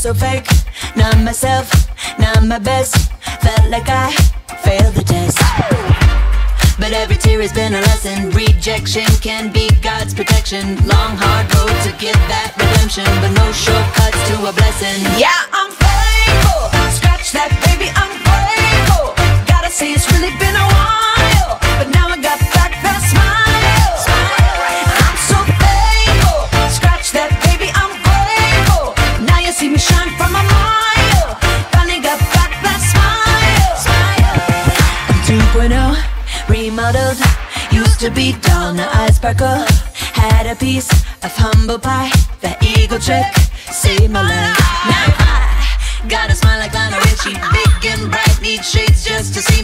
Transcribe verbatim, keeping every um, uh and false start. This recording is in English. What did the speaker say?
so fake, not myself, not my best. Felt like I failed the test. But every tear has been a lesson. Rejection can be God's protection. Long hard road to get that redemption, but no shortcuts to a blessing. Yeah, I'm faithful. Scratch that, baby, I'm grateful. Gotta say it's really been a while, but now I got back that smile. I'm so thankful. Scratch that, baby, I'm grateful. Now you see me shine from a mile. Finally got back that smile. I'm two point oh, remodeled. Used to be dull, now I sparkle. Had a piece of humble pie. That eagle trick saved my life. Now I got a smile like Lionel Richie, big and bright, need shades just to see